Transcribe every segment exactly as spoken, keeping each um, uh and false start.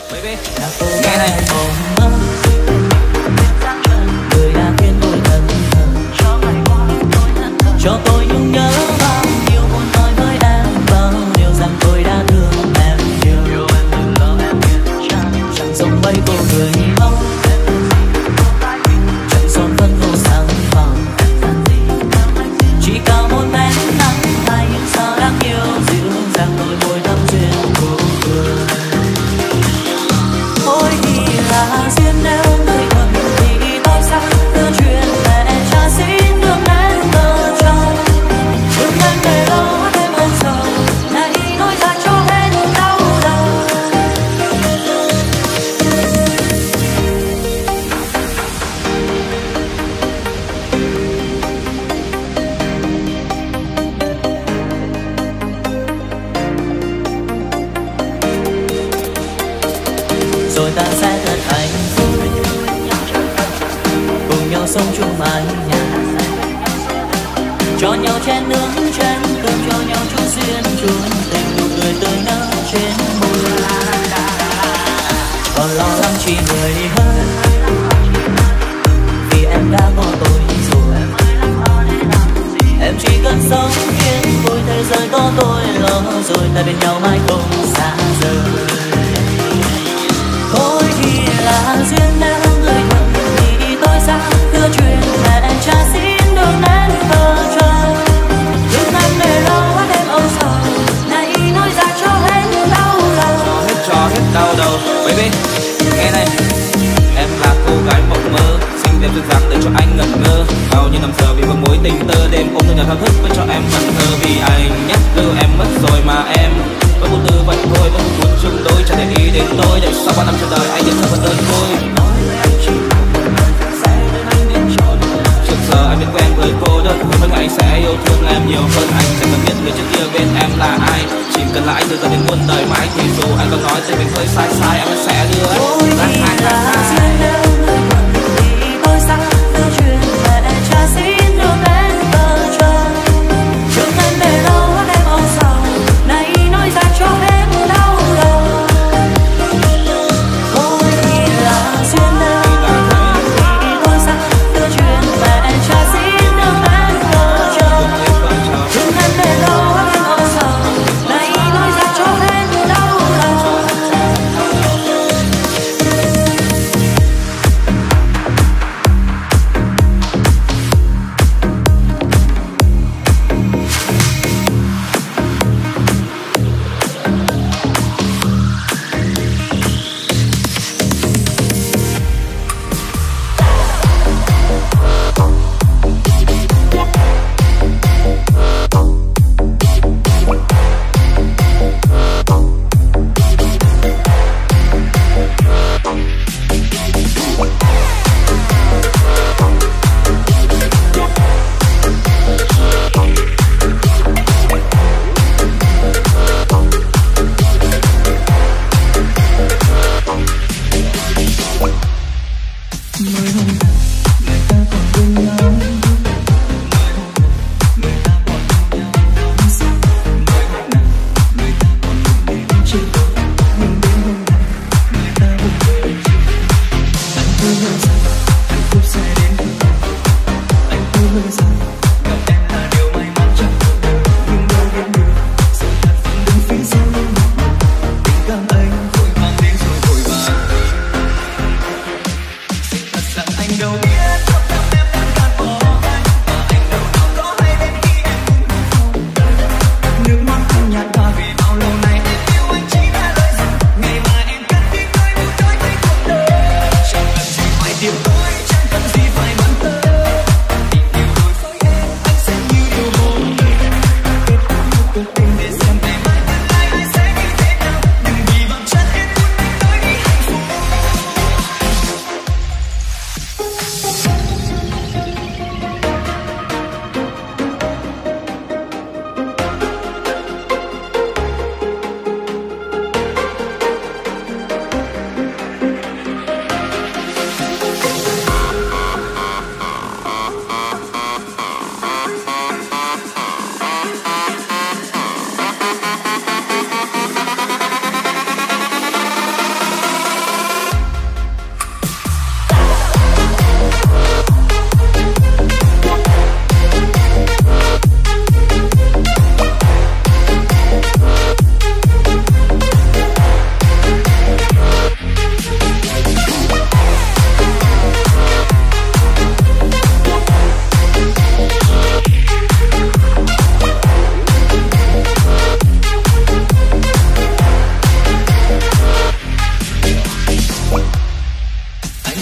Baby, nghe này. Người đã khiến tôi thân thờ, cho tôi nhung nhớ bao nhiêu muốn nói với em bao nhiêu rằng tôi đã thương em nhiều. Chẳng giống mấy cô người mong, chẳng son phấn vô sáng phòng, chỉ cao một nén nắng hay những sao đáng yêu dịu dàng đôi môi thắm duyên cô cười. Ôi thì là duyên nếu người thuận thì tôi sao đưa chuyện mẹ cha xin được em tờ trong đừng em để lo đêm âu sầu này nói ra cho hết đau đầu. Rồi ta sẽ thật hạnh phúc cùng nhau sống chung mái nhà, cho nhau chén nướng chén cơm, cho nhau chút duyên chung tình, nụ cười tươi nở trên môi. Còn lo lắng chỉ người hơn vì em đã có tôi rồi. Em chỉ cần sống yên vui, thế giới có tôi lo rồi, ta bên nhau mãi không xa rời. Thôi thì là duyên nếu người thuận thì tôi sao đưa chuyện mẹ cha xin được em vợ chồng đừng em để lo đêm âu sầu này nói ra cho hết đau đầu. Hết cho hết đau đầu. Baby, nghe này. Em là cô gái mộng mơ, xinh đẹp duyên dáng để cho anh ngẩn ngơ. Bao nhiêu năm giờ vì một mối tình tơ, đêm ôm nhau thao thức với cho em vần thơ. Vì anh nhắc lưu em mất rồi mà em vẫn vô tư vậy thôi, vẫn muốn chung đôi chẳng để ý đến tôi. Để sau bao năm chờ đợi anh vẫn vẫn đơn côi. Trước giờ anh biết quen với cô đơn, nhưng anh sẽ yêu thương em nhiều hơn. Anh chẳng cần biết người trước kia bên em là ai, chỉ cần là anh từ giờ đến muôn đời mãi. Thì dù anh có nói tên mình hơi sai sai, em sẽ đưa anh. Ôi thì là duyên nếu người thuận thì tôi sao đưa chuyện mẹ cha xin được em vợ chồng đừng em để lo đêm âu sầu này nói ra cho hết đau đầu. Ôi thì là duyên nếu người thuận thì tôi sao đưa chuyện mẹ cha xin được em vợ chồng đừng em để lo đêm âu sầu này nói ra cho hết đau đầu.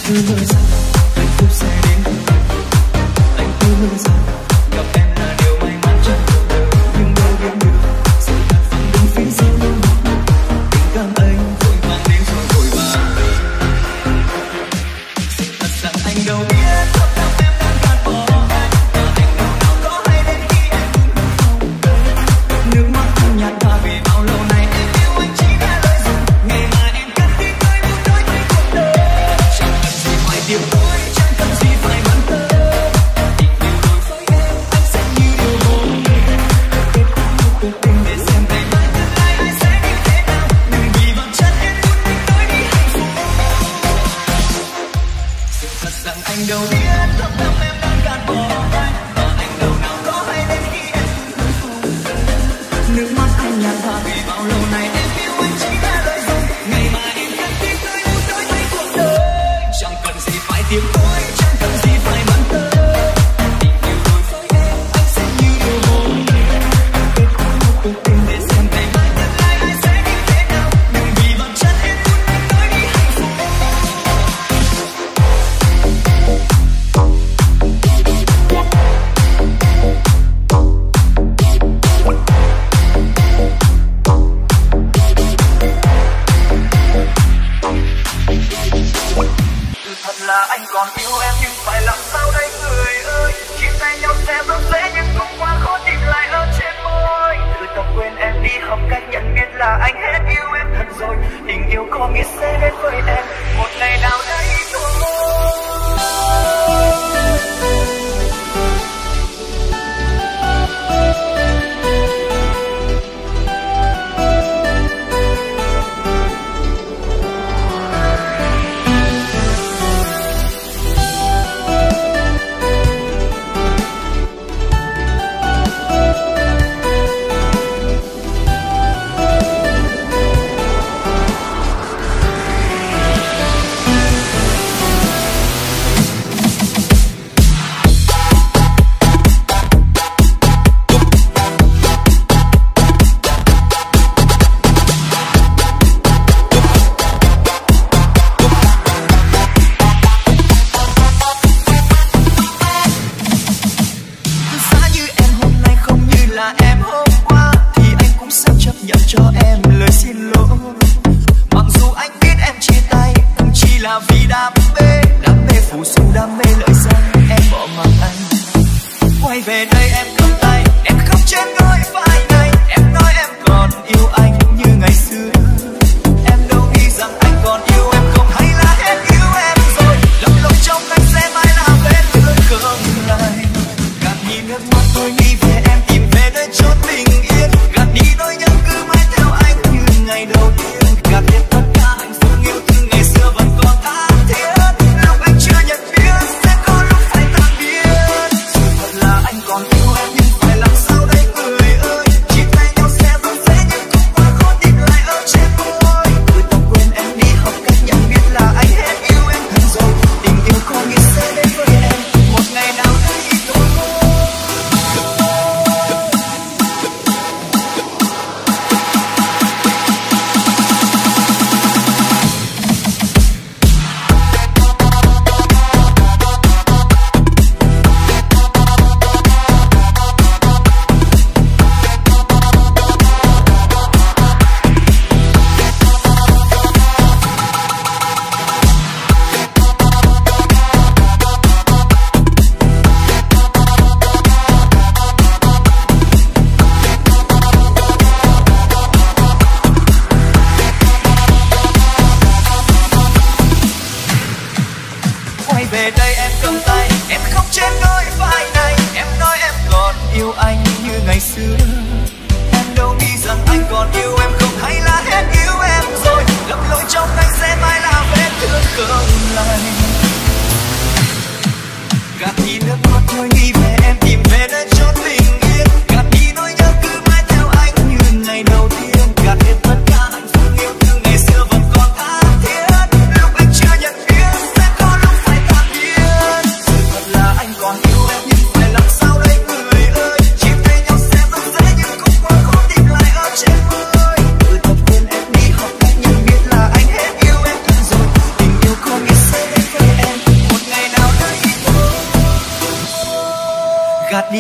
còn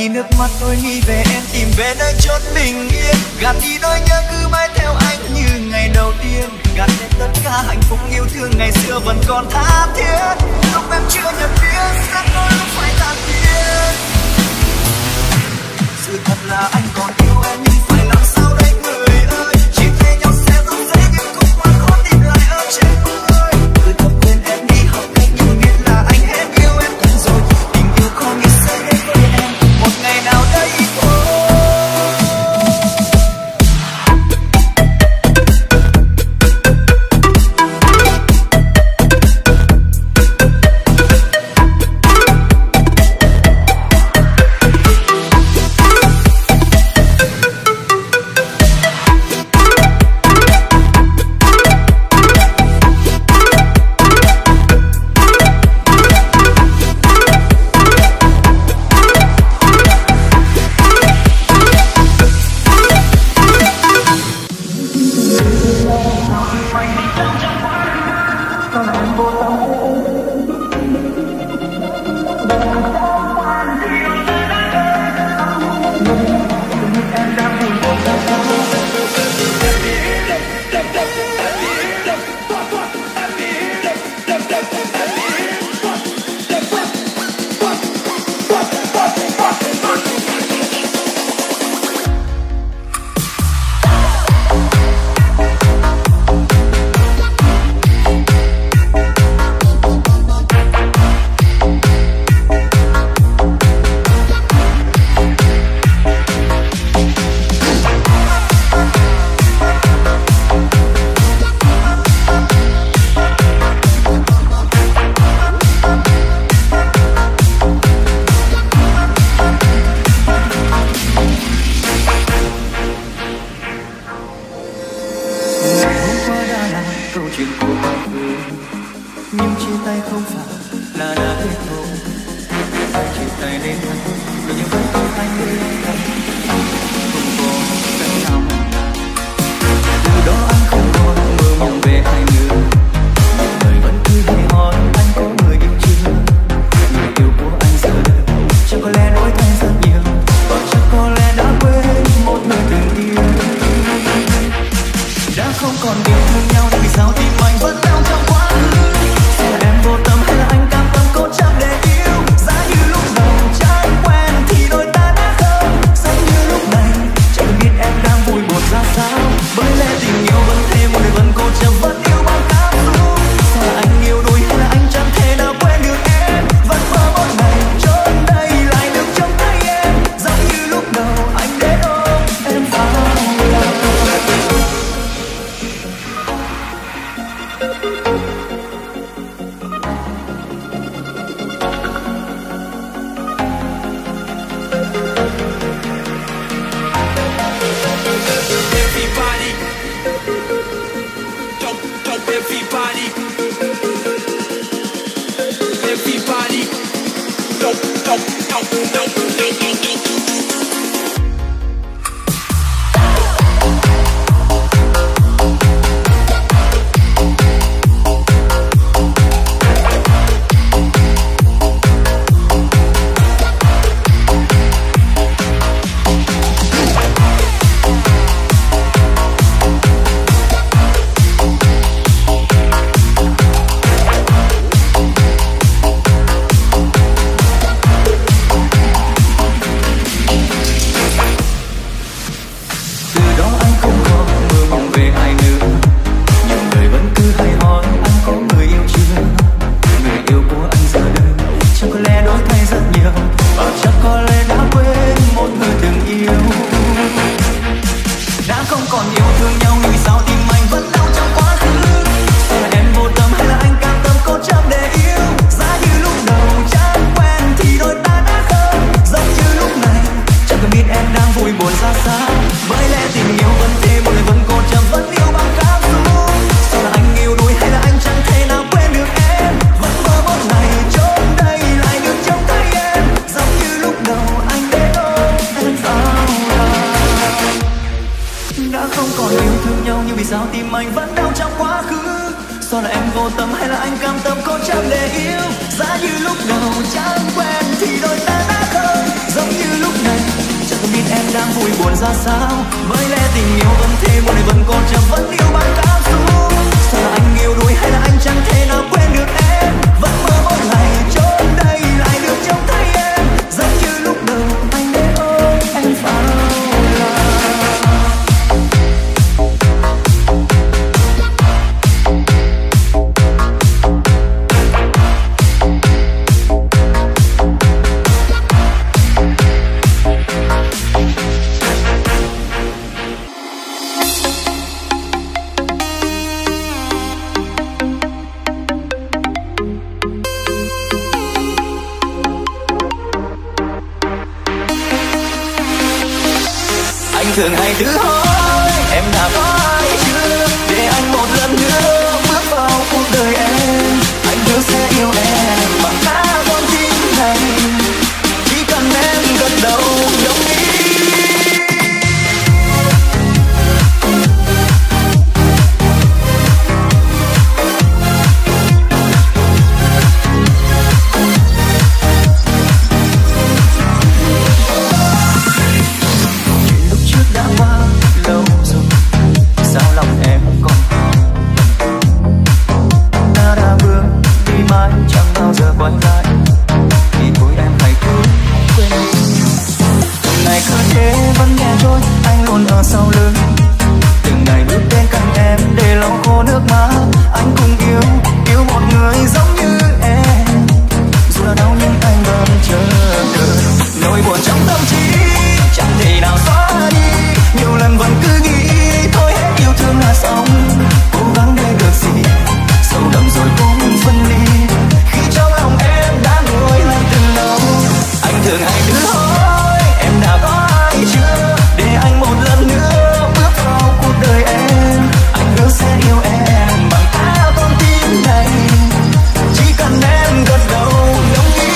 đi nước mắt tôi nghĩ về em, tìm về nơi chốn bình yên, gạt đi nỗi nhớ cứ mãi theo anh như ngày đầu tiên, gạt hết tất cả hạnh phúc yêu thương ngày xưa vẫn còn tha thiết. Lúc em chưa nhận biết sẽ có lúc phải than tiếng. Sự thật là anh còn yêu em nhưng phải làm sao đây người ơi, chỉ thấy nhau sẽ rất dễ nhưng cũng quá khó tìm lại ở trên môi. Tôi thầm quên em đi học cách nhưng biết là anh hết yêu em thật rồi, tình yêu khó nghĩ sẽ đến với em một ngày nào đây thôi. sao tim anh vẫn đau trong quá khứ? Do là em vô tâm hay là anh cam tâm cố chấp để yêu? Giá như lúc đầu chẳng quen thì đôi ta đã không. giống như lúc này. Chẳng cần biết em đang vui buồn ra sao, bởi lẽ tình yêu vẫn thế, một đời vẫn còn chẳng vẫn yêu bằng cảm xúc. Sao là anh yêu đuổi hay là anh chẳng thể nào quên được em, vẫn mơ mỗi ngày trốn đây lại được trông thấy em, giống như lúc đầu anh để ôm em vào lòng. Thường hay tự hỏi em đã có ai chưa, để anh một lần nữa bước vào cuộc đời em. Anh hứa sẽ yêu em bằng cả con tim này, chỉ cần em gật đầu đồng ý. Sau lưng từng ngày bước bên cạnh em để lau khô nước mắt. Anh cùng yêu yêu một người giống như em, dù là đau nhưng anh vẫn chờ đợi. Nỗi buồn trong tâm trí chẳng thể nào xóa đi, nhiều lần vẫn cứ nghĩ thôi hết yêu thương là xong, cố gắng để được gì sâu đậm rồi cũng phân ly, khi trong lòng em đã nguôi lạnh từ lâu. Anh thường hay tự hỏi em đã có ai chưa, để anh một lần nữa bước vào cuộc đời em. Anh hứa sẽ yêu em bằng cả con tim này, chỉ cần em gật đầu đồng ý.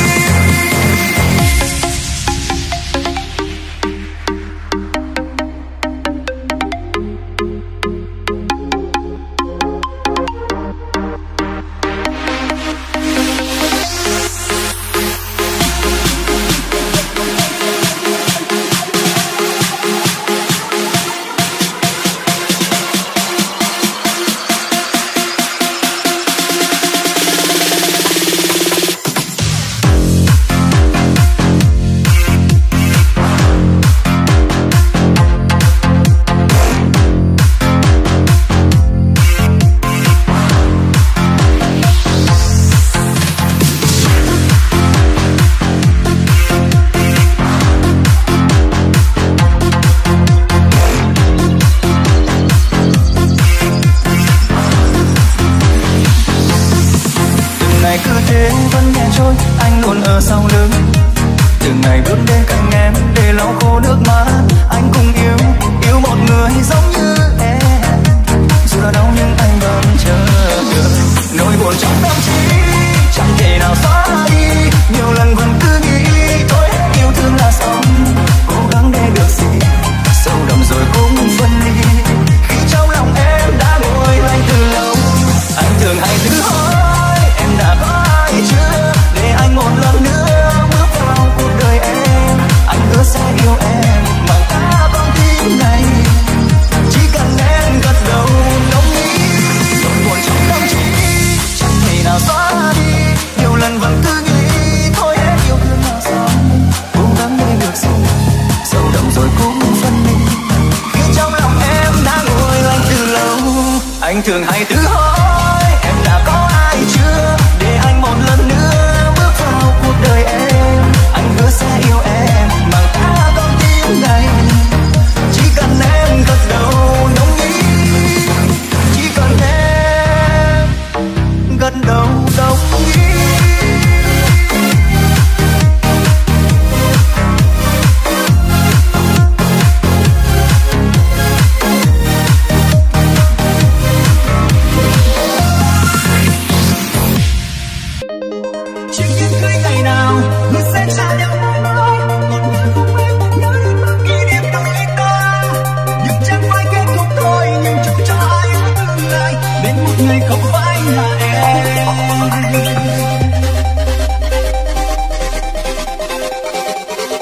Anh thường hay tự hỏi em đã có ai chưa, để anh một lần nữa bước vào cuộc đời em. Anh hứa sẽ yêu em bằng cả con tim này, chỉ cần em gật đầu đồng ý, chỉ cần em gật đầu đồng ý. Ngày không phải là em.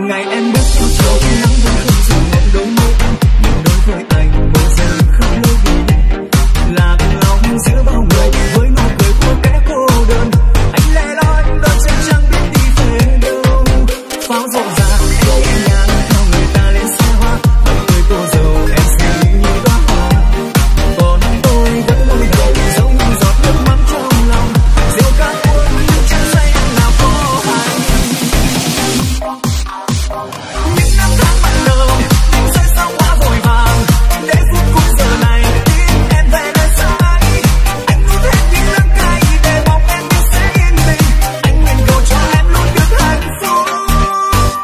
ngày em bước vào chiều khi nắng vẫn không dừng ngọn đôi môi anh, nhưng đối với anh bây giờ khắp lối đi lạc lòng giữa bao người với nụ cười của kẻ cô đơn. Anh lẻ loi đôi chân chẳng biết đi về đâu, pháo rộn ràng em nhẹ nhàng theo người ta lên xe hoa, bằng cười cô dâu em xinh như đóa hoa, còn tôi vẫn lôi đầu giống như giọt nước mắm trong lòng, rượu ca cuốn nhưng chẳng say em nào có hay. Những năm tháng ban đầu tình rơi sao quá vội vàng, để phút cuối giờ này tin em về nơi xa ấy. Anh nuốt hết những đắng cay để mong em biết sẽ yên bình, anh nguyện cầu cho em luôn được hạnh phúc.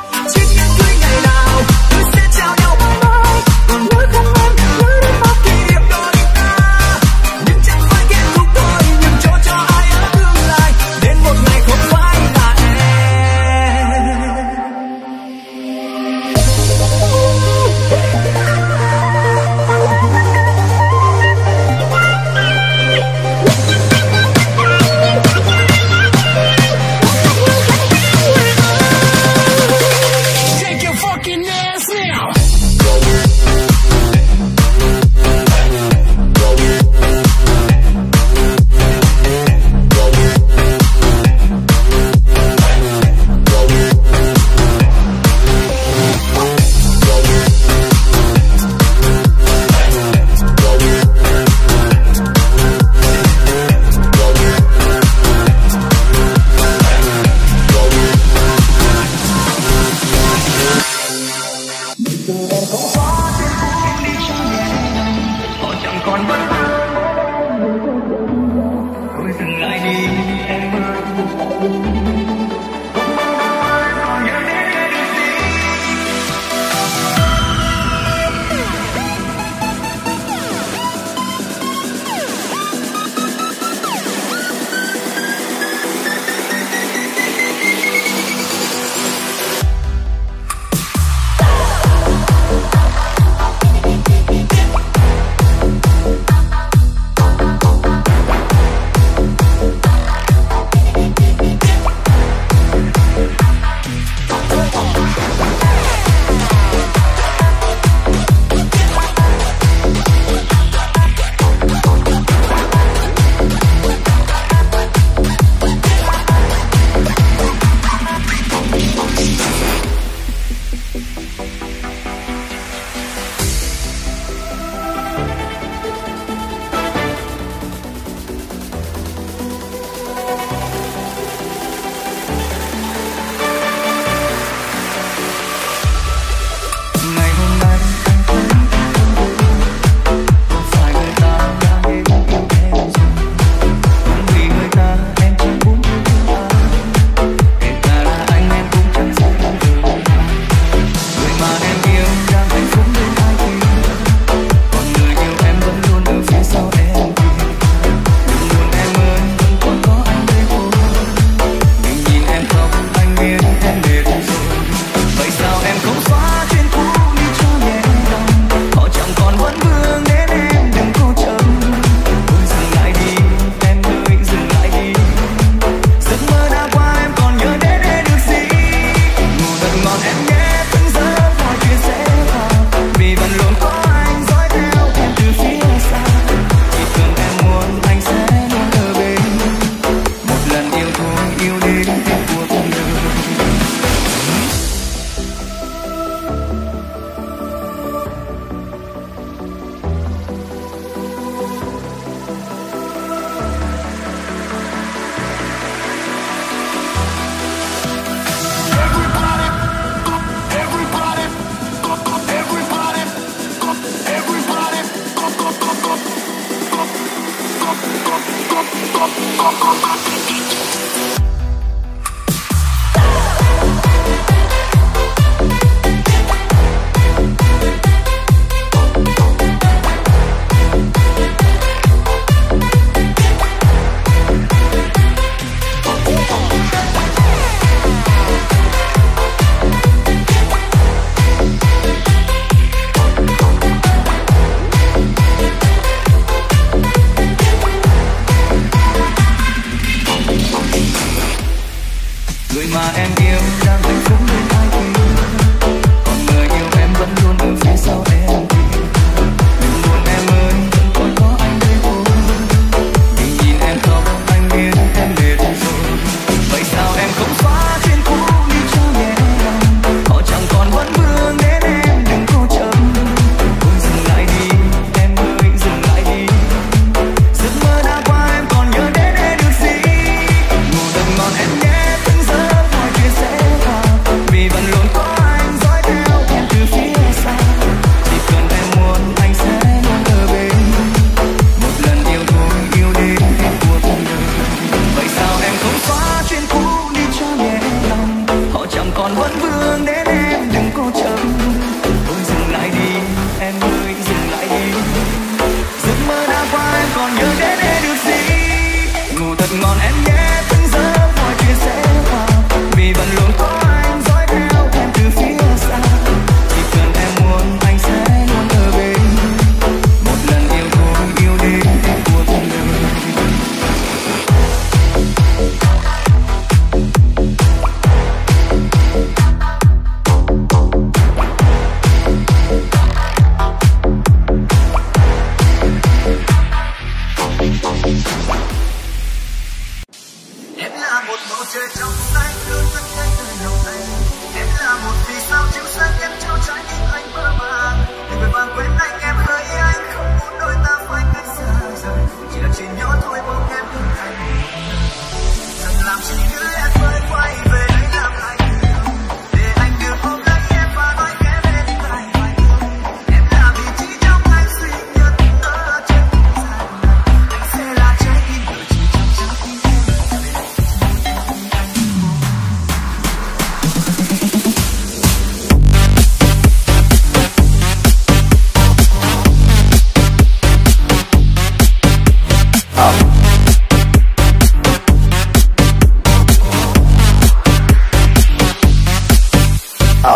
up.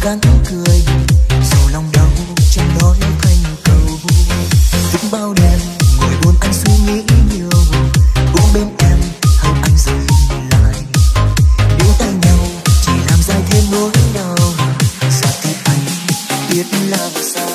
gắng cười, dù lòng đau chẳng nói thành câu. Thức bao đêm ngồi buồn anh suy nghĩ nhiều, uống bên em hầu anh dừng lại. Níu tay nhau chỉ làm dài thêm nỗi đau, giờ thì anh biết làm sao.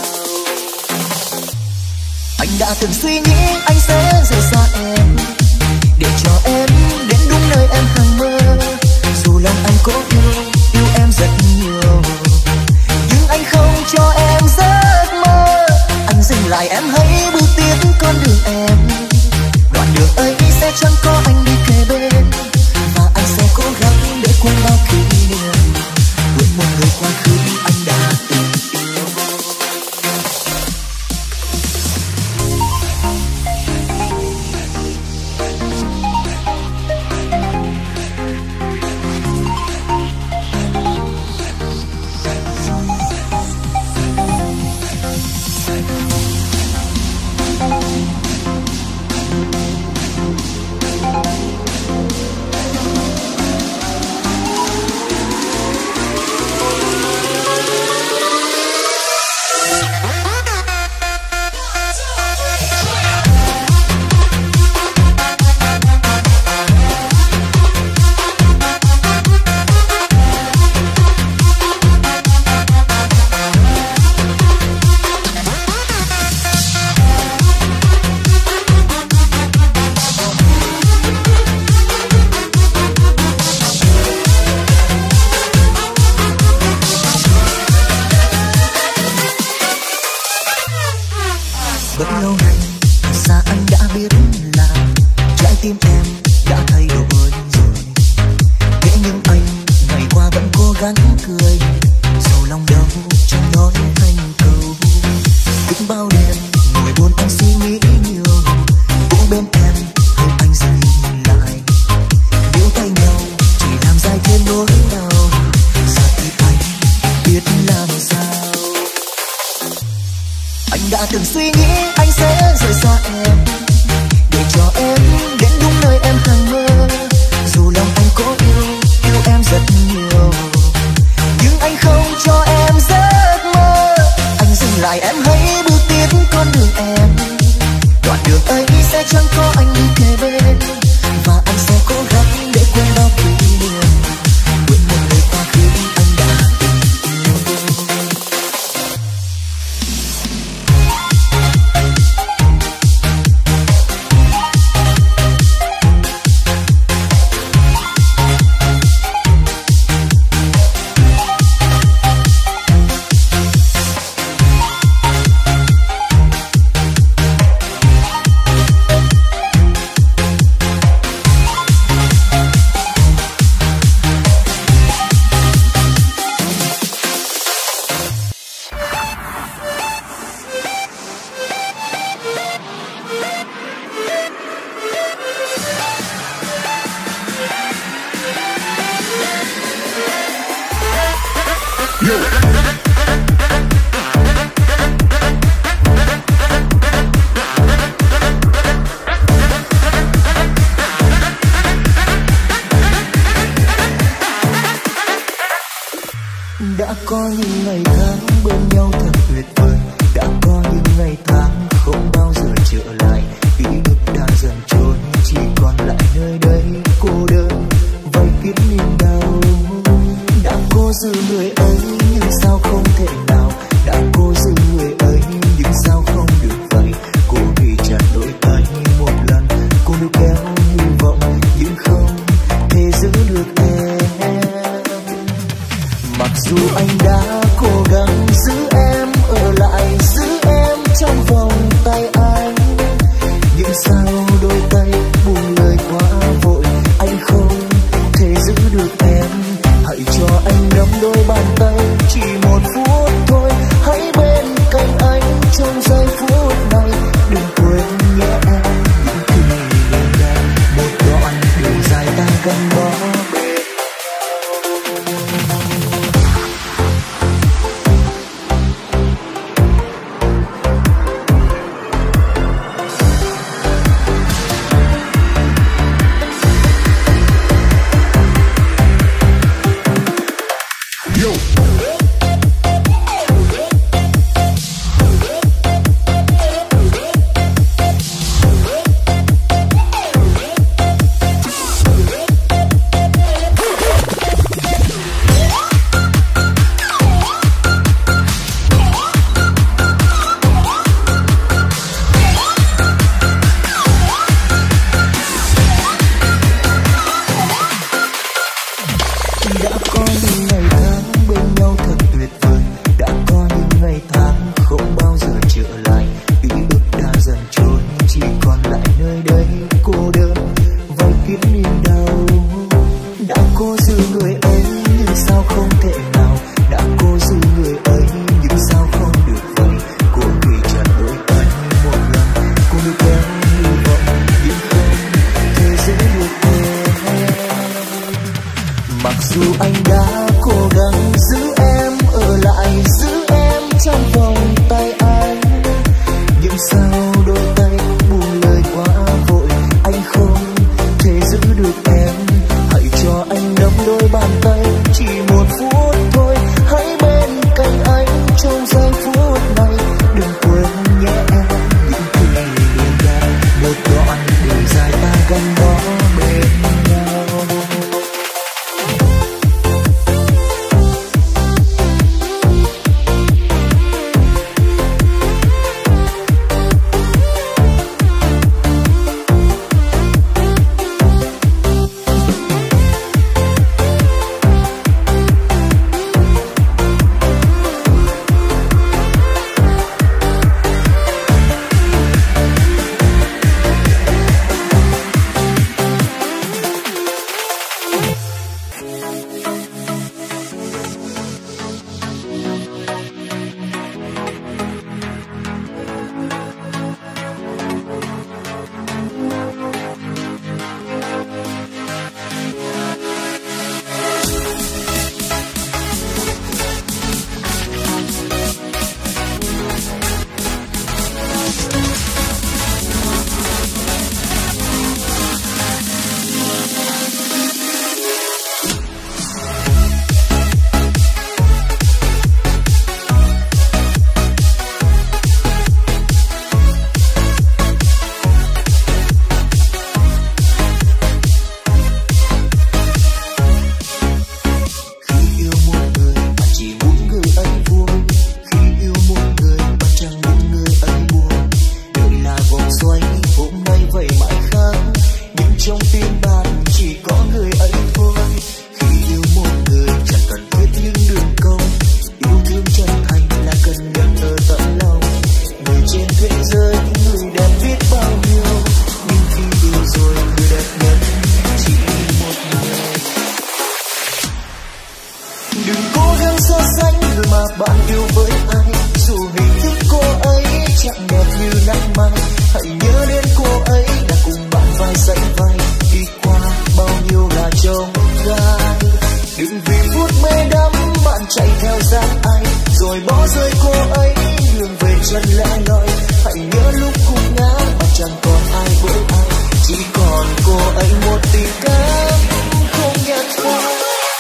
Anh đã từng suy nghĩ anh sẽ rời xa em, để cho em đến đúng nơi em hằng mơ. Dù lòng anh có yêu, yêu em rất nhiều, nhưng anh không cho em giấc mơ. Anh dừng lại em hãy bước tiếp con đường em, đoạn đường ấy sẽ chẳng có anh đi kề bên, và anh sẽ cố gắng để quên bao kỷ niệm, quên một người quá khứ anh đã từng yêu. Đã có những ngày tháng bên nhau thật tuyệt vời, đã có những ngày tháng không bao giờ trở lại. Ký ức đã dần trôi, chỉ còn lại nơi đây cô đơn vây kín niềm đau. Đã cố giữ người ấy nhưng sao không thể nào, đã cố giữ người ấy nhưng sao không được vậy. Cô ghi chặt đôi tay một lần, cô níu kéo hy vọng nhưng không thể giữ được em. Mặc dù anh đã cố gắng giữ em ở lại, giữ em trong vòng tay anh, nhưng sao đôi tay buông lời quá vội. Anh rơi cô ấy đường về chân lẻ loi. Hãy nhớ lúc khúc ngã mà chẳng còn ai với ai, chỉ còn cô ấy một tình cảm không nhạt phai.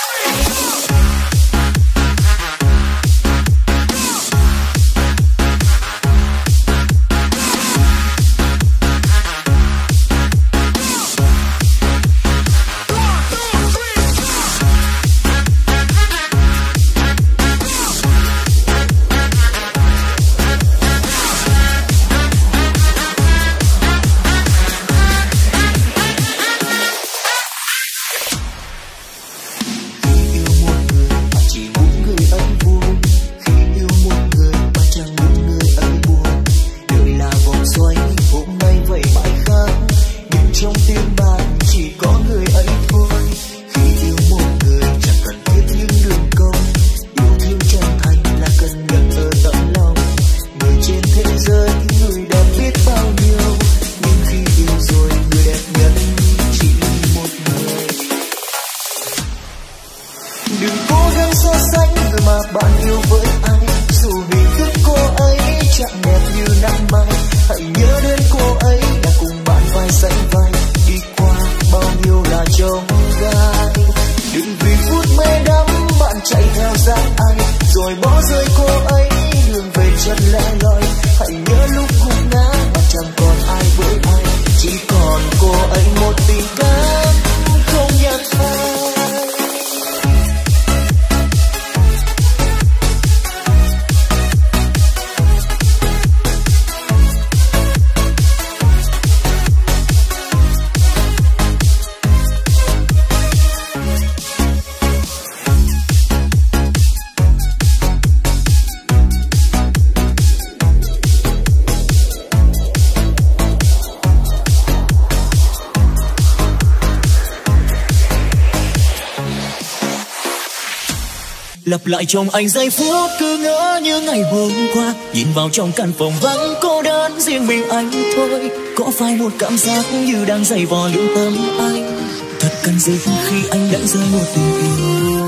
Lặp lại trong anh giây phút cứ ngỡ như ngày hôm qua, nhìn vào trong căn phòng vắng cô đơn riêng mình anh thôi. Có phải một cảm giác như đang giày vò lương tâm anh, thật cần gì khi anh đã rơi một tình yêu.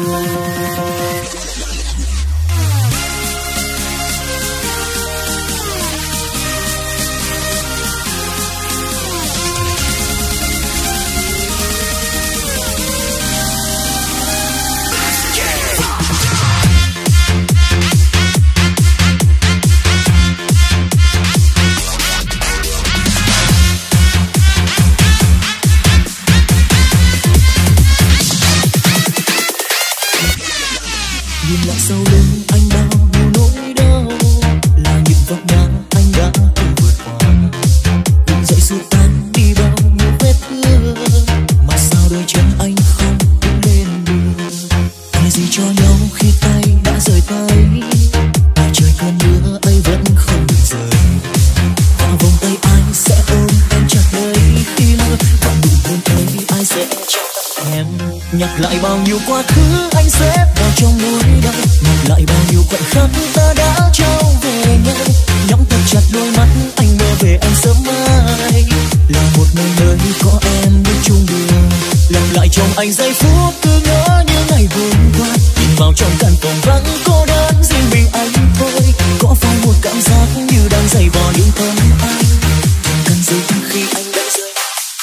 Nhặt lại bao nhiêu quá khứ anh xếp vào trong nỗi đau, nhặt lại bao nhiêu khoảnh khắc ta đã trao về nhau. Nhắm thật chặt đôi mắt anh mơ về anh sớm mai, là một nơi nơi có em đi chung đường. Lặp lại trong anh giây phút cứ ngỡ như ngày hôm qua, nhìn vào trong căn phòng vắng cô đơn riêng mình anh thôi. Có phải một cảm giác như đang giày vò lương tâm anh, cần gì khi anh đã rơi.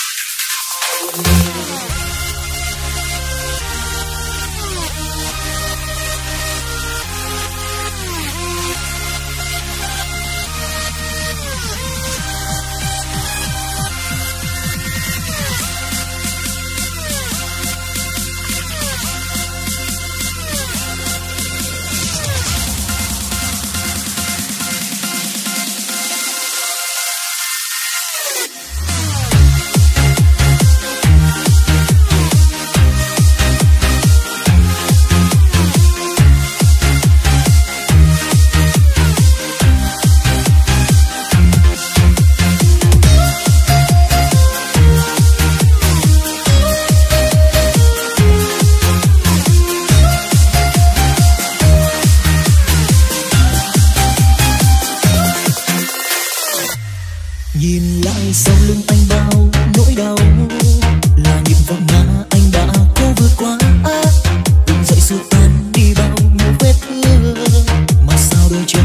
Nhìn lại sau lưng anh bao nỗi đau, là những vấp ngã anh đã cố vượt qua. Đứng dậy xua tan đi bao nhiêu vết thương, mà sao đôi chân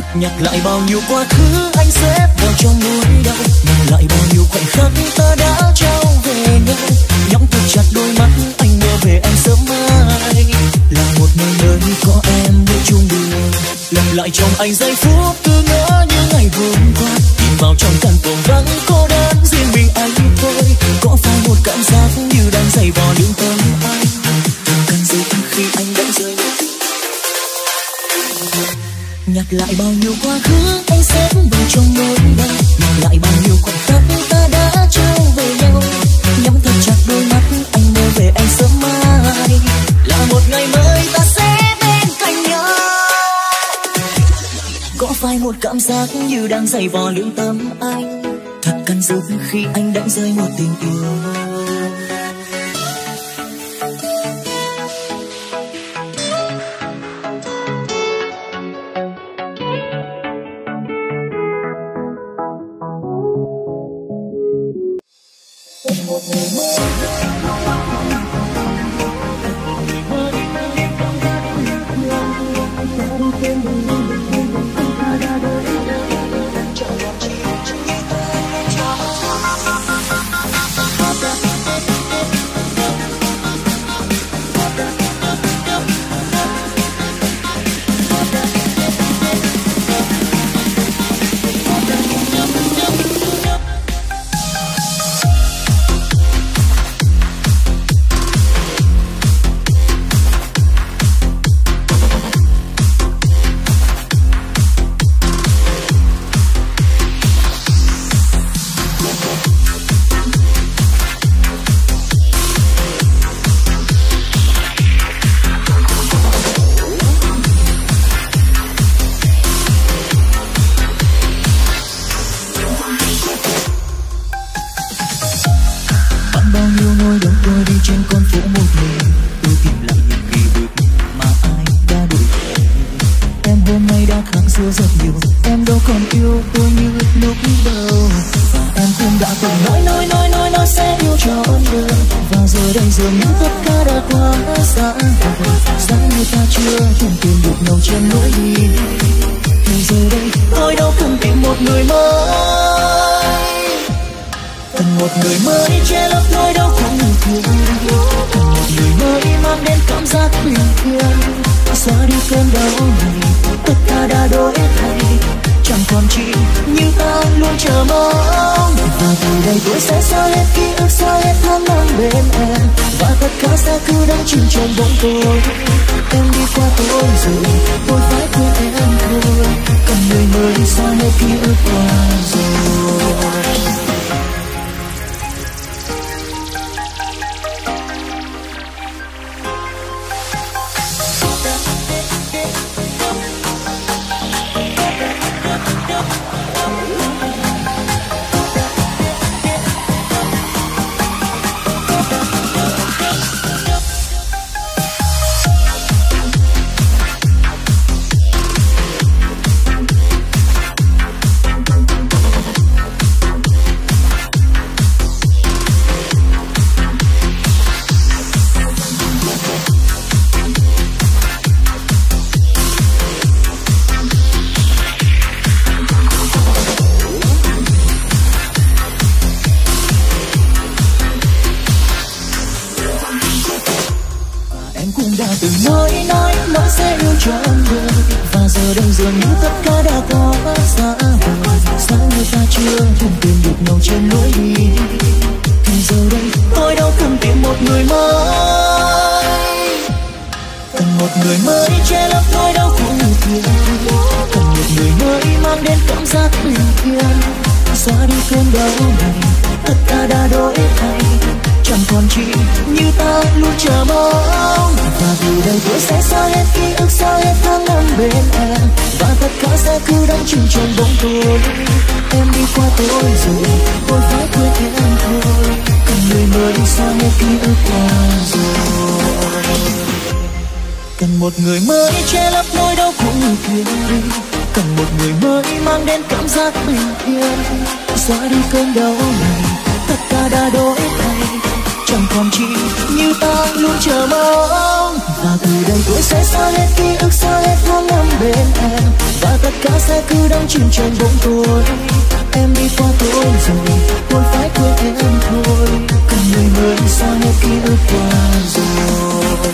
Nhắc lại bao nhiêu quá khứ anh xếp vào trong nỗi đau, nhắc lại bao nhiêu khoảnh khắc ta đã trao về nhau. Nhắm thật chặt đôi mắt anh mơ về em sớm mai, là một ngày mới có em đi chung đường. Lặp lại trong anh giây phút cứ ngỡ như ngày vừa qua, nhìn vào trong căn phòng vắng cô đơn riêng mình anh thôi. Có phải một cảm giác như đang dày vò lương tâm anh, cần gì khi anh đã rơi mất. Nhắc lại bao nhiêu quá khứ anh xếp vào trong nỗi đau, nhắc lại bao nhiêu khoảnh khắc ta đã trao về nhau. Nhắm thật chặt đôi mắt anh mơ về anh sớm mai, là một ngày mới ta sẽ bên cạnh nhau. Có phải một cảm giác như đang dày vò lương tâm anh, thật cắn rứt khi anh đánh rơi một tình yêu. Cần một người mới che lấp nỗi đau của người kia đi, cần một người mới mang đến cảm giác bình yên, xóa đi cơn đau này, tất cả đã đổi thay, chẳng còn chỉ như ta luôn chờ mong. Và từ đây tôi sẽ xóa hết ký ức, xóa hết tháng năm bên em, và tất cả xe cứ đắm chìm trong bóng tối. Em đi qua tôi rồi, tôi phải quên em thôi. Cần người mới sao hết ký ức qua rồi.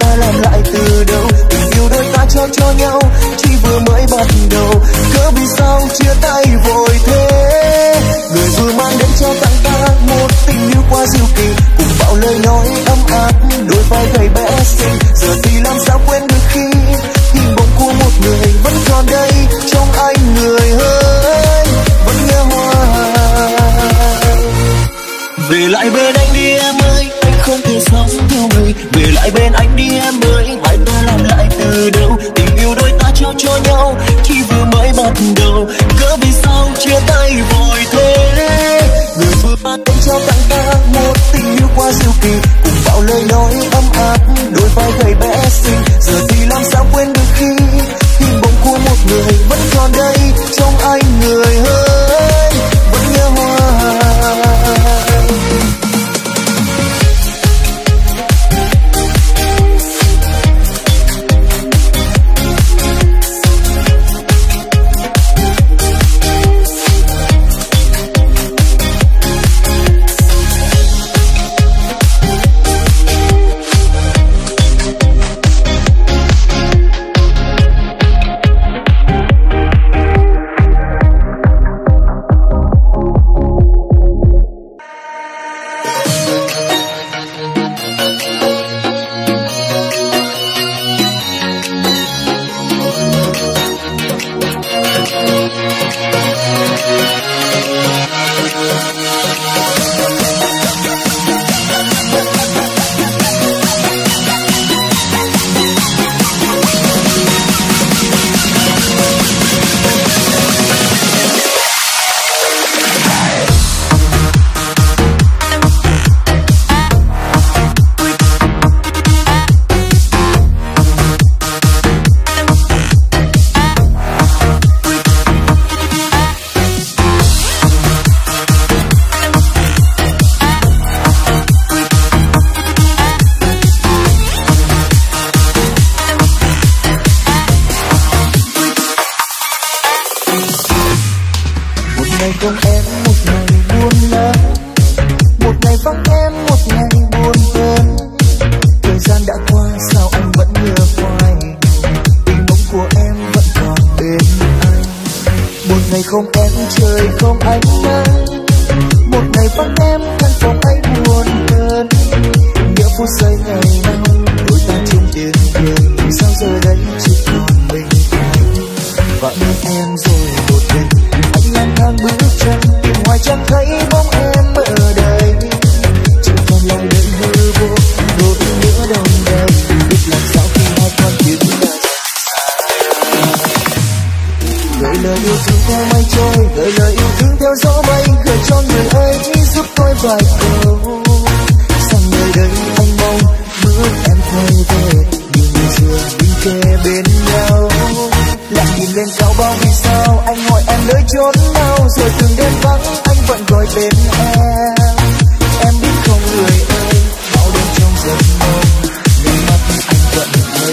cho nhau chỉ vừa mới bắt đầu, cớ vì sao nhau khi vừa mới bắt đầu, cớ vì sao chia tay vội thế. Người vừa ban đến cho tặng ta một tình yêu quá diệu kỳ, cùng bao lời nói ấm áp, đôi vai gầy bé xinh. Giờ thì làm sao quên được khi hình bóng của một người vẫn còn đây trong anh người ơi, vẫn nhớ hoài. Không em một ngày buồn lắm, một ngày vắng em một ngày buồn hơn. Thời gian đã qua sao anh vẫn nhớ hoài, tình bóng của em vẫn còn bên anh. Một ngày không em trời không ánh nắng, một ngày vắng em căn phòng anh buồn hơn. Nhớ phút giây ngày nào đôi ta chung tiếng cười, sao giờ đây chỉ còn mình anh. Vắng em rồi một mình anh lang thang bước chân, tìm hoài chẳng thấy bóng em ở đây. Chỉ còn lại đời hư vô, nỗi nhớ đông đầy. Biết làm sao khi hai con tiếng đã gửi lời yêu thương theo mây trôi, gửi lời yêu thương theo gió bay, gửi cho người ấy giúp tôi vài câu. Sang nơi đây anh mong bước em quay về, như ngày xưa bên kề bên nhau. Lại nhìn lên cao bao vì sao, anh hỏi em nơi chốn nào, rồi từng đêm vắng anh vẫn gọi tên em. Em biết không người ơi, bao đêm trong giấc mơ, nước mắt anh vẫn rơi.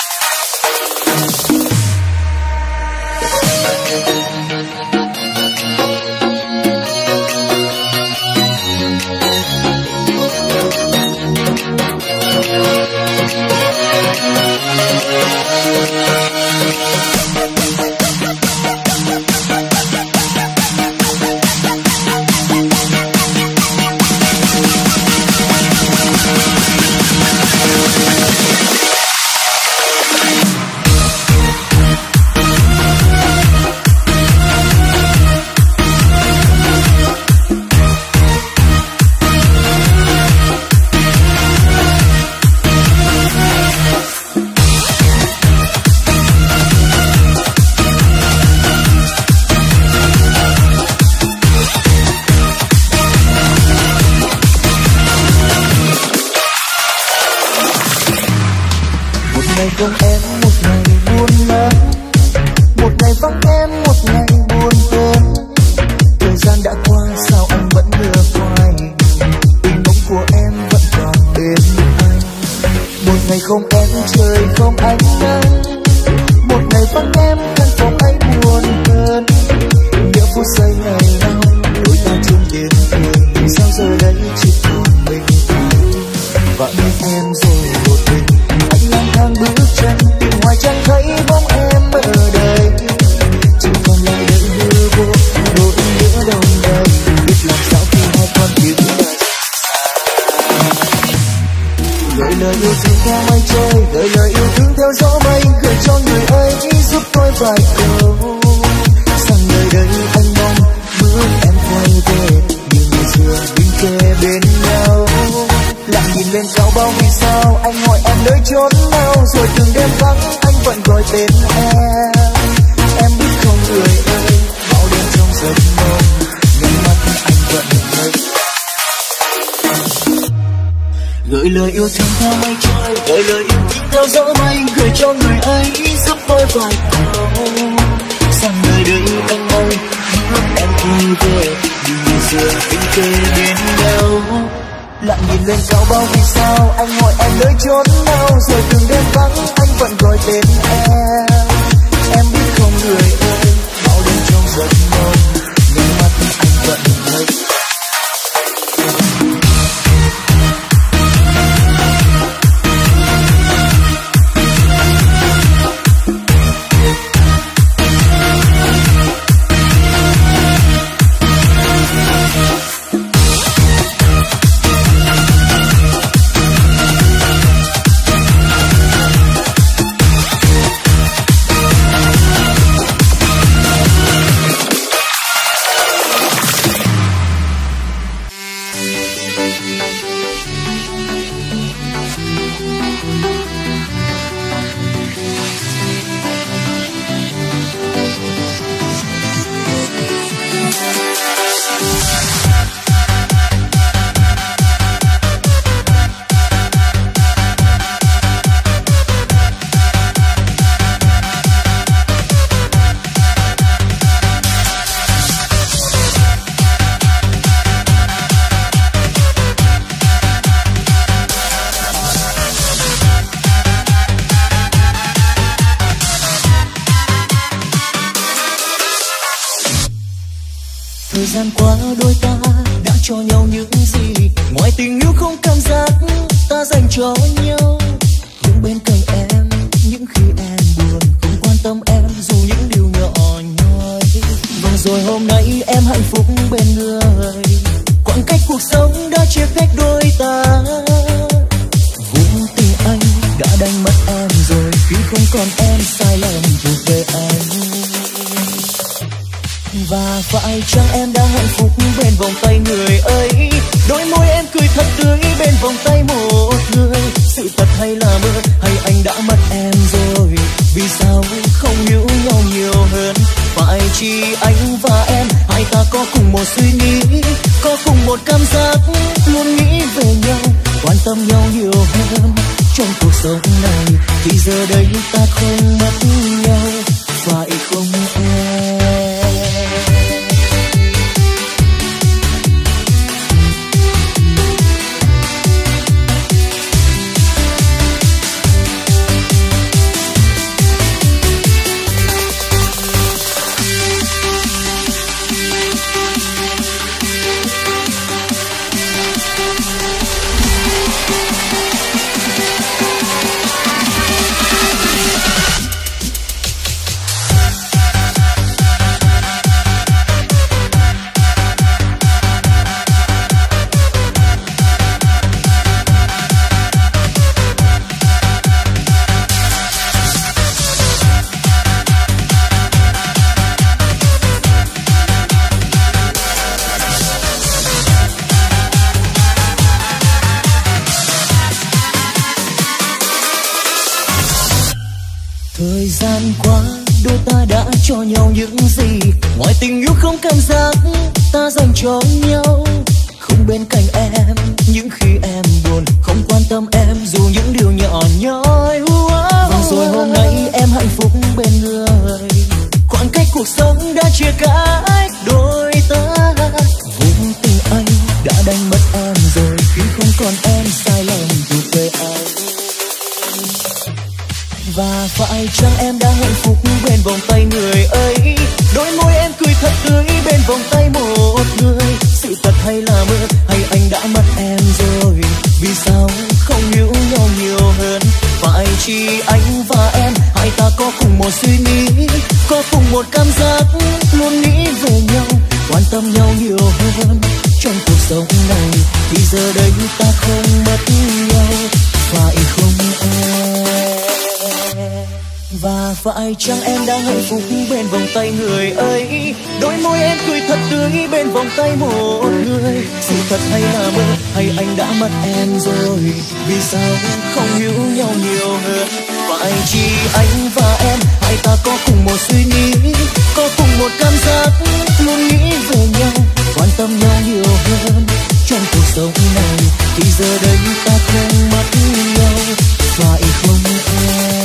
Không em một ngày buồn lắm, một ngày vắng em một ngày buồn hơn. Thời gian đã qua sao anh vẫn nhớ hoài, tình bóng của em vẫn còn bên anh. Một ngày không em trời không ánh nắng, một ngày vắng em căn phòng anh buồn hơn. Nhớ phút giây ngày nào đôi ta chung tiếng cười, sao giờ đây chỉ còn mình anh. Vắng em rồi một mình anh lang thang bước chân, tìm hoài chẳng thấy bóng em ở đây. Chỉ còn lại đời hư vô, nỗi nhớ đông đầy. Biết làm sao khi hai con tiếng đã gửi lời yêu thương theo mây trôi, gửi lời yêu thương theo gió bay, gửi cho người ấy giúp tôi vài câu. Sang nơi đây anh mong bước em quay về, như ngày xưa bên kề bên nhau. Lại nhìn lên cao bao vì sao, anh hỏi em nơi chốn nào, rồi từng đêm vắng anh vẫn gọi tên em. gửi lời yêu thương theo mây trôi, gửi lời yêu thương theo gió mây, gửi cho người ấy giúp tôi vài câu rằng đời đây anh ơi, bước em quay về đừng giờ anh kề bên nhau. Lặng nhìn lên cao bao vì sao anh hỏi em nơi chốn nào, rồi từng đêm vắng anh vẫn gọi tên em. Em biết không người ơi, bao đêm trong giấc mơ nhưng mắt anh vẫn ngây. Thời gian qua đôi ta đã cho nhau những gì, ngoài tình yêu không cảm giác ta dành cho nhau. Cũng bên cạnh em những khi em buồn, không quan tâm em dù những điều nhỏ nhoi. Và rồi hôm nay em hạnh phúc bên người, khoảng cách cuộc sống đã chia cách đôi ta. Vốn tình anh đã đánh mất em rồi, khi không còn em sai lầm thuộc về anh. Và phải chăng em đã hạnh phúc bên vòng tay người ấy, đôi môi em cười thật tươi bên vòng tay một người. Sự thật hay là mơ, hay anh đã mất em rồi, vì sao không hiểu nhau nhiều hơn? Phải chi anh và em, hai ta có cùng một suy nghĩ, có cùng một cảm giác, luôn nghĩ về nhau, quan tâm nhau nhiều hơn. Trong cuộc sống này thì giờ đây ta không mất nhau, phải không em? Thời gian qua đôi ta đã cho nhau những gì, ngoài tình yêu không cảm giác ta dành cho nhau. Không bên cạnh em những khi em buồn, không quan tâm em dù những điều nhỏ nhoi. Và rồi hôm nay em hạnh phúc bên người, khoảng cách cuộc sống đã chia cách đôi ta. Vốn tình anh đã đánh mất em rồi, khi không còn em sai lầm thuộc về anh. Và phải chăng em đã hạnh phúc bên vòng tay người ấy, đôi môi em cười thật tươi bên vòng tay một người. Sự thật hay là mơ, hay anh đã mất em rồi, vì sao không hiểu nhau nhiều hơn? Phải chi anh và em, hai ta có cùng một suy nghĩ, có cùng một cảm giác, luôn nghĩ về nhau, quan tâm nhau nhiều hơn. Trong cuộc sống này thì giờ đây ta không mất nhau, phải không em? Và phải chăng em đang hạnh phúc bên vòng tay người ấy, đôi môi em cười thật tươi bên vòng tay một người. Sự thật hay là mơ, hay anh đã mất em rồi, vì sao không hiểu nhau nhiều hơn? Phải chi anh và em, hai ta có cùng một suy nghĩ, có cùng một cảm giác, luôn nghĩ về nhau, quan tâm nhau nhiều hơn. Trong cuộc sống này thì giờ đây ta không mất nhau, phải không em?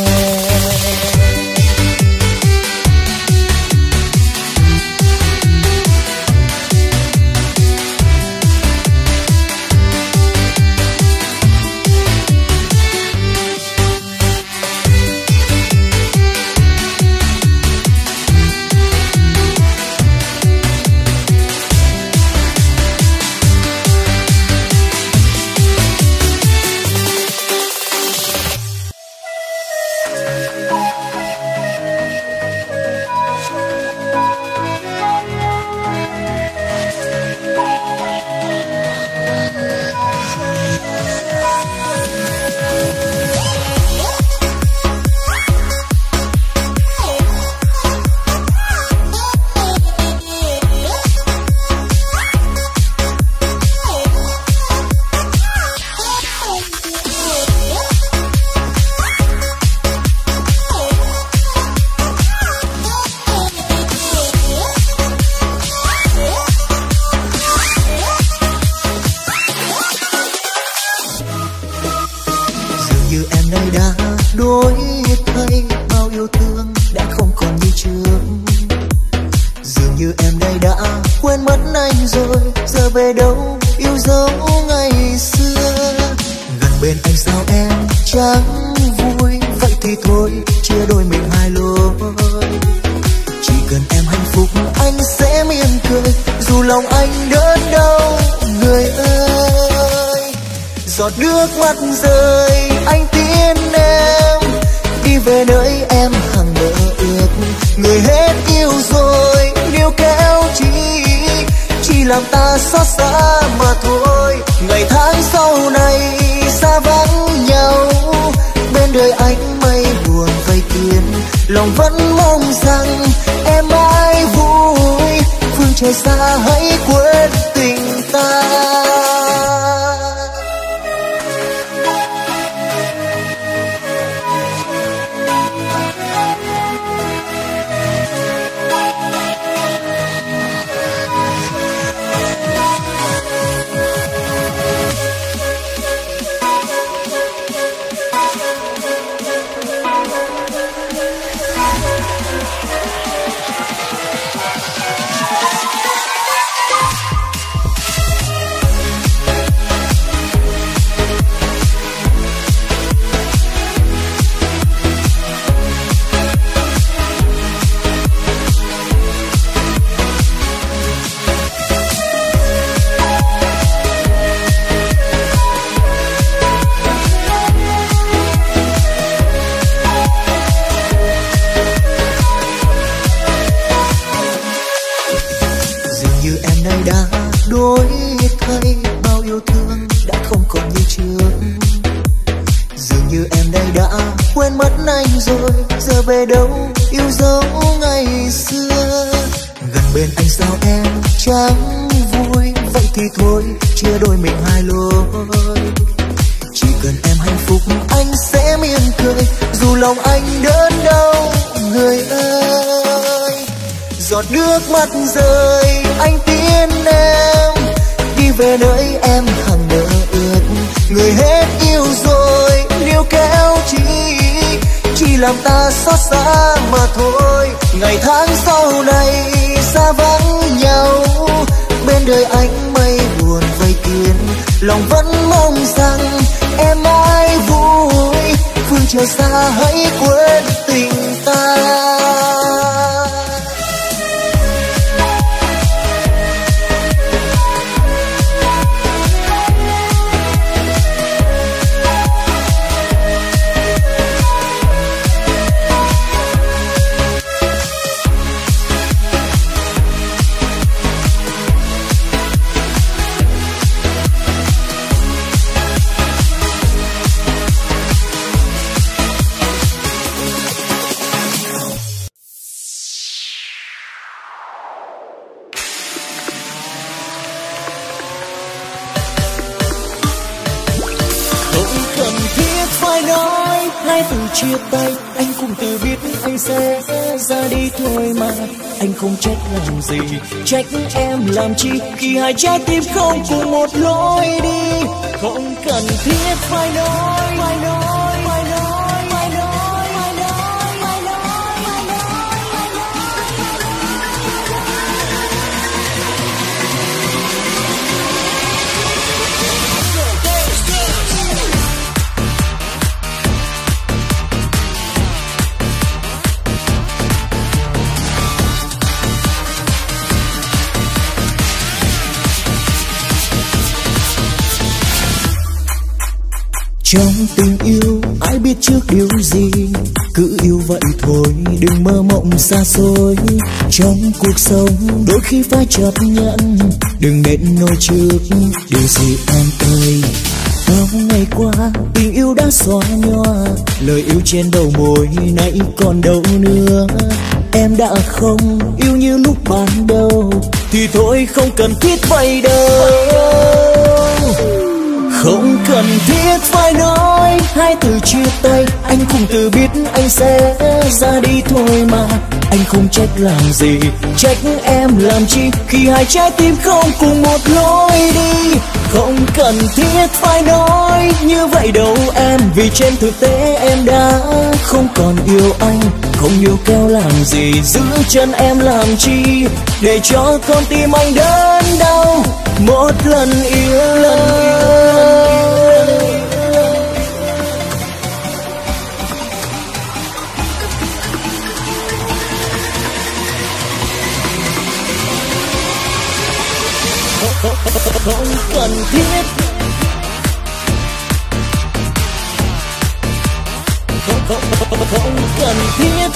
chia tay anh cũng tự biết anh sẽ ra đi thôi mà. Anh không trách làm gì, trách em làm chi khi hai trái tim không cùng một lối đi. Không cần thiết phải nói, phải nói, phải nói, phải nói, phải nói, phải nói, phải nói, phải nói. Trong tình yêu ai biết trước điều gì, cứ yêu vậy thôi đừng mơ mộng xa xôi. Trong cuộc sống đôi khi phải chấp nhận, đừng nên nói trước điều gì em ơi. Bao ngày qua tình yêu đã xóa nhòa, lời yêu trên đầu môi nay còn đâu nữa. Em đã không yêu như lúc ban đầu thì thôi không cần thiết vậy đâu. Không cần thiết phải nói hai từ chia tay, anh cũng tự biết anh sẽ ra đi thôi mà. Anh không trách làm gì, trách em làm chi khi hai trái tim không cùng một lối đi. Không cần thiết phải nói như vậy đâu em, vì trên thực tế em đã không còn yêu anh. Không yêu keo làm gì, giữ chân em làm chi, để cho con tim anh đớn đau một lần yêu, lần yêu. Không cần thiết, không, không, không, không cần thiết.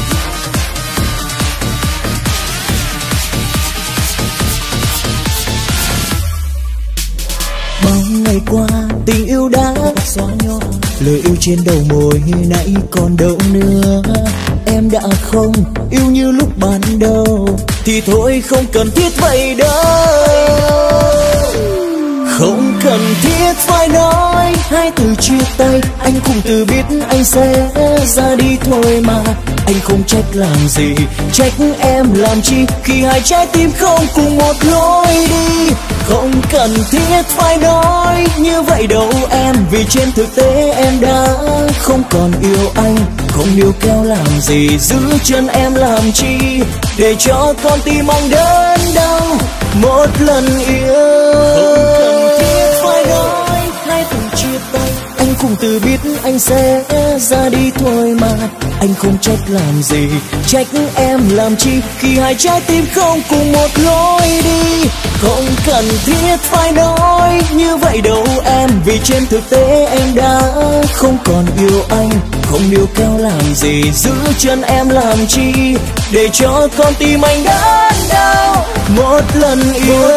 Bao ngày qua tình yêu đã xóa nhòa, lời yêu trên đầu môi nãy còn đâu nữa. Em đã không yêu như lúc ban đầu thì thôi không cần thiết vậy đâu. Không cần thiết phải nói hai từ chia tay, anh cũng tự biết anh sẽ ra đi thôi mà. Anh không trách làm gì, trách em làm chi khi hai trái tim không cùng một lối đi. Không cần thiết phải nói như vậy đâu em, vì trên thực tế em đã không còn yêu anh. Không yêu keo làm gì, giữ chân em làm chi, để cho con tim anh đớn đau một lần yêu. Không cần thiết phải nói hai từ chia tay, anh cũng tự biết anh sẽ ra đi thôi mà. Anh không trách làm gì, trách em làm chi khi hai trái tim không cùng một lối đi. Không cần thiết phải nói như vậy đâu em, vì trên thực tế em đã không còn yêu anh. Không yêu keo làm gì, giữ chân em làm chi, để cho con tim anh đớn đau một lần yêu.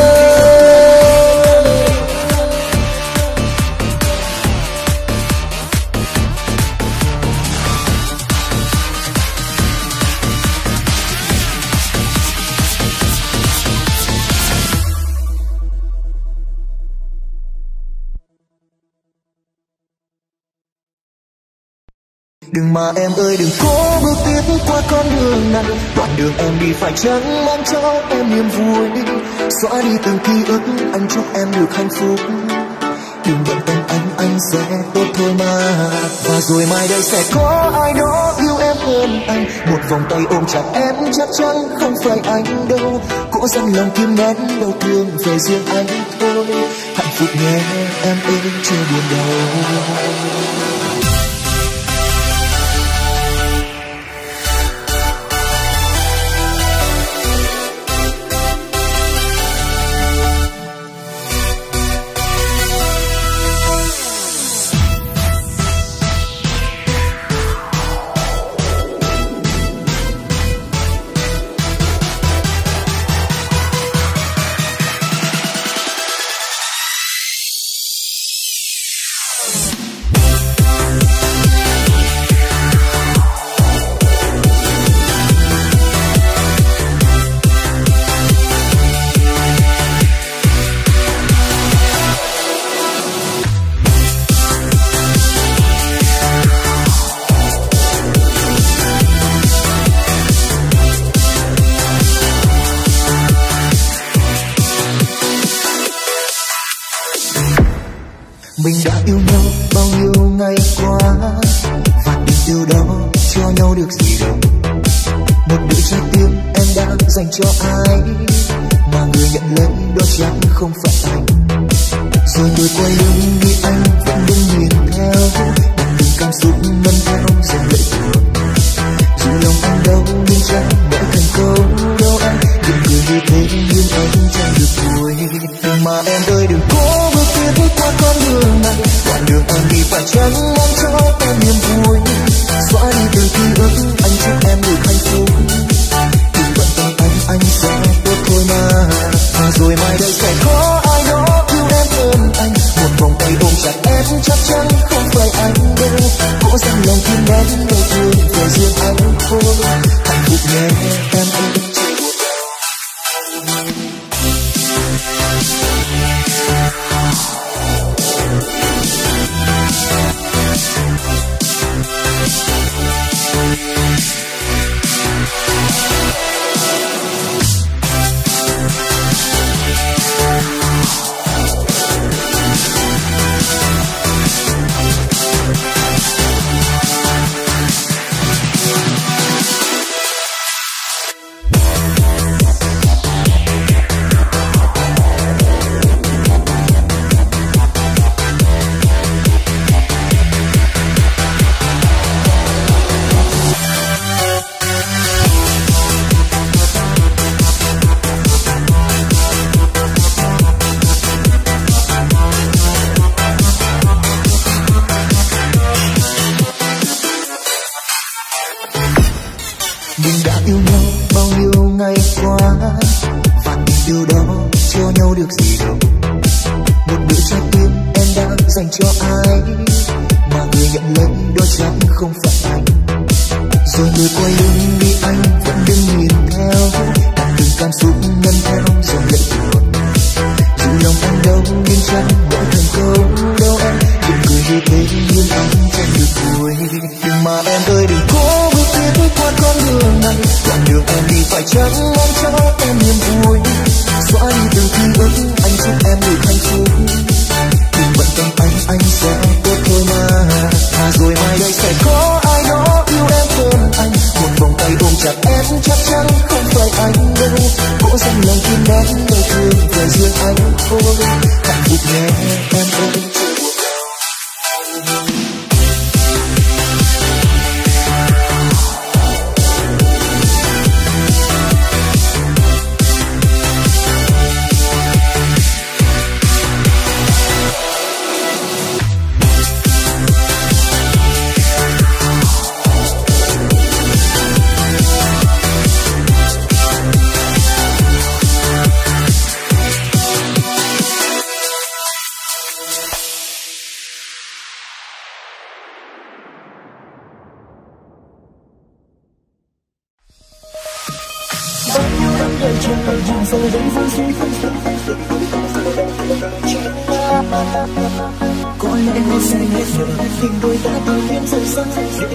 Đừng mà em ơi đừng cố bước tiếp qua con đường này, đoạn đường em đi phải chăng mang cho em niềm vui. Xóa đi từng ký ức, anh chúc em được hạnh phúc. Đừng bận tâm anh, anh sẽ tốt thôi mà. Và rồi mai đây sẽ có ai đó yêu em hơn anh, một vòng tay ôm chặt em chắc chắn không phải anh đâu. Cố dằn lòng kiềm nén đau thương về riêng anh thôi. Hạnh phúc nhé em ơi chưa buồn đâu. Mình đã yêu nhau bao nhiêu ngày qua, và tình yêu đó cho nhau được gì đâu. Một nửa trái tim em đã dành cho ai, mà người nhận lấy đó chẳng không phải anh. Rồi người quay lưng đi anh vẫn đứng nhìn theo, bằng từng cảm xúc men theo dòng lệ tuôn. Dù lòng anh đau nhưng chẳng mỗi thành câu đâu anh, đừng cười như thế nhưng anh chẳng được vui. Nhưng mà em ơi đừng cố bước tiếp qua con đường này, đoạn đường anh đi phải chăng mong cho em niềm vui. Xóa đi từ ký ức anh chúc em được hạnh phúc, đừng bận tâm anh anh sẽ tốt thôi mà. Và rồi mai đây sẽ có ai đó yêu em hơn anh, một vòng tay ôm chặt em chắc chắn không phải anh đâu. Cố dành lòng tim đến yêu thương về riêng anh thôi, hạnh phúc nhé em ơi. Mình đã yêu nhau bao nhiêu ngày qua, và tình yêu đó cho nhau được gì đâu. Một nửa trái tim em đã dành cho ai, mà người nhận lấy đó chẳng không phải anh. Rồi người quay lưng đi anh vẫn đứng nhìn theo, bằng từng cảm xúc men theo dòng lệ tuôn. Dù lòng anh đau nhưng chẳng mỗi thành câu đâu anh, đừng cười như thế nhưng anh chẳng được vui. Nhưng mà em ơi đừng cố bước tiếp qua con đường này, đoạn đường em đi phải chăng mong cho em niềm vui. Xóa đi từng ký ức anh chúc em được hạnh phúc, đừng bận tâm anh anh sẽ tốt thôi mà. Và rồi mai đây sẽ có ai đó yêu em hơn anh, một vòng tay ôm chặt em chắc chắn không phải anh đâu. Cố dành lòng tim đến yêu thương về riêng anh thôi, hạnh phúc nhé em ơi. Có lẽ nó sẽ hết rồi, tình đôi ta từ đêm rời xa.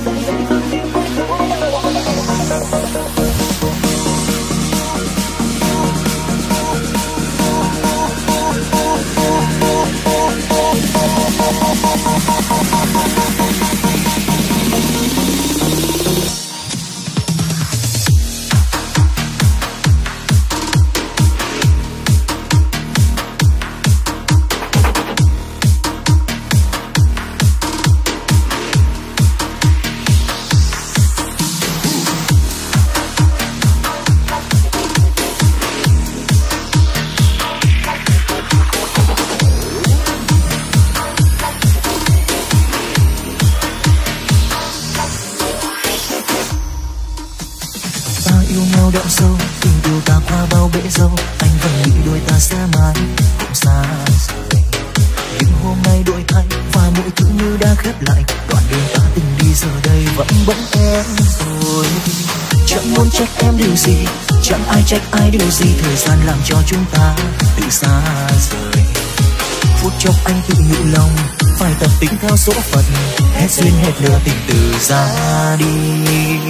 đậm sâu, tình yêu ta qua bao bể dâu, anh vẫn nghĩ đôi ta sẽ mãi cũng xa rồi. Nhưng hôm nay đổi thay và mọi thứ như đã khép lại, đoạn đường ta từng đi giờ đây vẫn bỗng em rồi. Chẳng muốn trách em điều gì, chẳng ai trách ai điều gì, thời gian làm cho chúng ta tự xa rời. Phút chốc anh tự nhủ lòng, phải tập tính theo số phận, hết duyên hết lửa tình từ ra đi.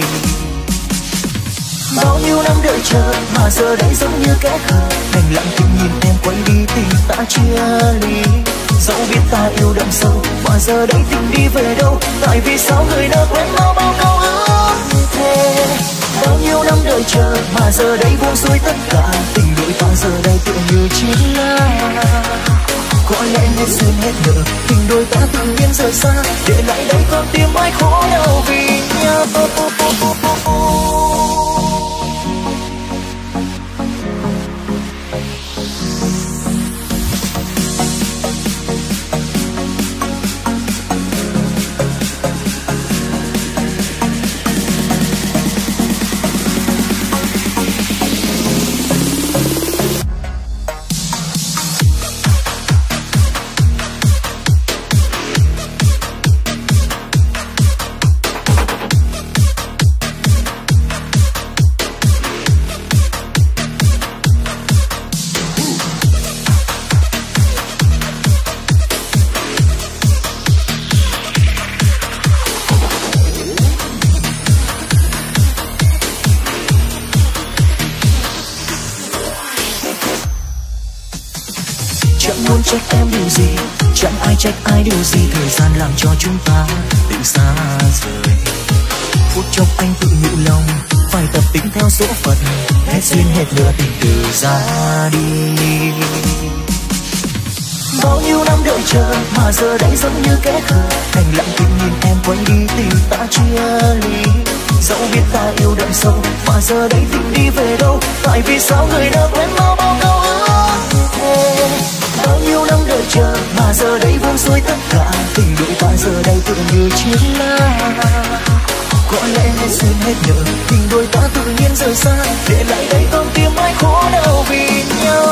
Bao nhiêu năm đợi chờ mà giờ đây giống như kẻ khờ, đành lặng thinh nhìn em quay đi, tình ta chia ly. dẫu biết ta yêu đậm sâu mà giờ đây tình đi về đâu. Tại vì sao người đã quên bao bao câu ước thề, bao nhiêu năm đợi chờ mà giờ đây buông xuôi tất cả. Tình đôi ta giờ đây tựa như chiến la, có lẽ hết duyên hết nợ, tình đôi ta tự nhiên rời xa, để lại đây con tim ai khổ đau vì nhau. Trách em điều gì, chẳng ai trách ai điều gì, thời gian làm cho chúng ta tình xa rời. Phút chốc anh tự nhủ lòng, phải tập tính theo số phận, hết duyên hết lửa tình từ ra đi. Bao nhiêu năm đợi chờ mà giờ đây giống như kẻ khờ, đành lặng tim nhìn em quay đi tình ta chia ly. Dẫu biết ta yêu đậm sâu mà giờ đây tình đi về đâu. Tại vì sao người đã quên bao bao câu ước thề, bao nhiêu năm đợi chờ mà giờ đây buông xuôi tất cả. Tình đôi ta giờ đây tựa như chiến la, có lẽ hết duyên hết nợ, tình đôi ta tự nhiên rời xa, để lại đây con tim ai khổ đau vì nhau.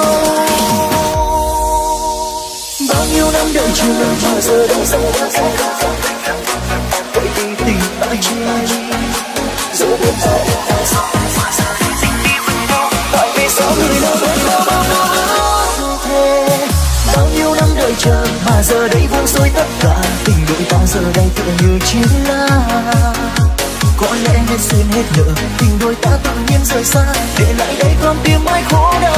Bao nhiêu năm đợi chờ mà giờ đây sống đã xa, vậy thì tình ta chia ly. Giờ biết ta yêu ta sao mà giờ đây tình đi với nhau. Tại vì sao người đã quên bao bao ước thề, bao nhiêu năm đợi chờ mà giờ đây buông xuôi tất cả. Tình đôi ta giờ đây tựa như chiến la, có lẽ hết duyên hết nợ, tình đôi ta tự nhiên rời xa, để lại đây con tim ai khổ đau.